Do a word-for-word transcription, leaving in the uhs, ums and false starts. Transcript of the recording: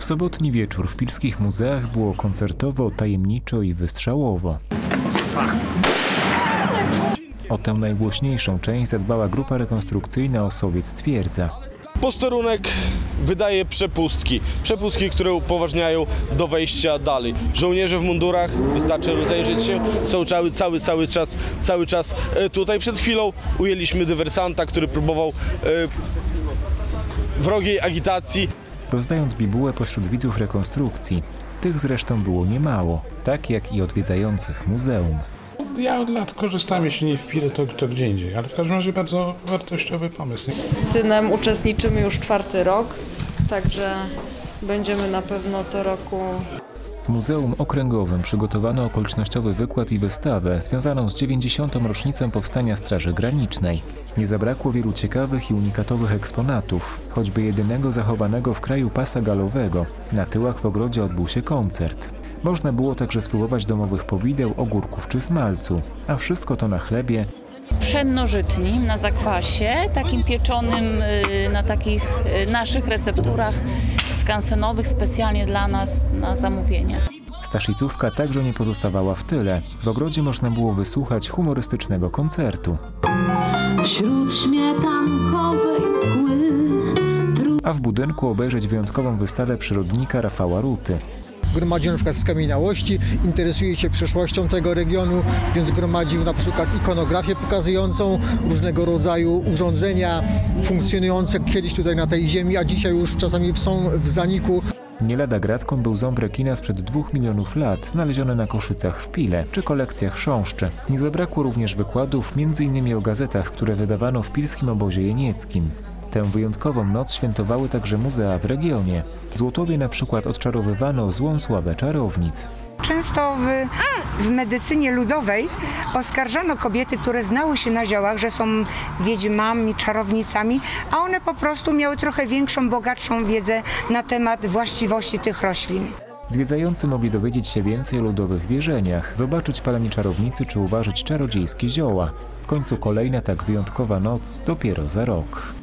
sobotni wieczór w pilskich muzeach było koncertowo, tajemniczo i wystrzałowo. O tę najgłośniejszą część zadbała grupa rekonstrukcyjna Osowiec Twierdza. Posterunek wydaje przepustki, przepustki, które upoważniają do wejścia dalej. Żołnierze w mundurach, wystarczy rozejrzeć się, są cały, cały, cały czas, cały czas tutaj. Przed chwilą ujęliśmy dywersanta, który próbował e, wrogiej agitacji. Rozdając bibułę pośród widzów rekonstrukcji, tych zresztą było niemało, tak jak i odwiedzających muzeum. Ja od lat korzystam, jeśli nie w Pile, to, to gdzie indziej, ale w każdym razie bardzo wartościowy pomysł. Z synem uczestniczymy już czwarty rok, także będziemy na pewno co roku. W Muzeum Okręgowym przygotowano okolicznościowy wykład i wystawę związaną z dziewięćdziesiątą rocznicą powstania Straży Granicznej. Nie zabrakło wielu ciekawych i unikatowych eksponatów, choćby jedynego zachowanego w kraju pasa galowego. Na tyłach w ogrodzie odbył się koncert. Można było także spróbować domowych powideł, ogórków czy smalcu, a wszystko to na chlebie pszennożytnim, na zakwasie, takim pieczonym na takich naszych recepturach skansenowych, specjalnie dla nas na zamówienie. Staszicówka także nie pozostawała w tyle. W ogrodzie można było wysłuchać humorystycznego koncertu. Wśród śmietankowej mgły. A w budynku obejrzeć wyjątkową wystawę przyrodnika Rafała Ruty. Gromadził na przykład skamieniałości, interesuje się przeszłością tego regionu, więc gromadził na przykład ikonografię pokazującą różnego rodzaju urządzenia funkcjonujące kiedyś tutaj na tej ziemi, a dzisiaj już czasami są w zaniku. Nie lada gratką był ząb rekina sprzed dwóch milionów lat, znaleziony na Koszycach w Pile, czy kolekcjach chrząszczy. Nie zabrakło również wykładów między innymi o gazetach, które wydawano w pilskim obozie jenieckim. Tę wyjątkową noc świętowały także muzea w regionie. W Złotowie na przykład odczarowywano złą sławę czarownic. Często w, w medycynie ludowej oskarżano kobiety, które znały się na ziołach, że są wiedźmami, czarownicami, a one po prostu miały trochę większą, bogatszą wiedzę na temat właściwości tych roślin. Zwiedzający mogli dowiedzieć się więcej o ludowych wierzeniach, zobaczyć palenie czarownicy czy uważać czarodziejskie zioła. W końcu kolejna tak wyjątkowa noc dopiero za rok.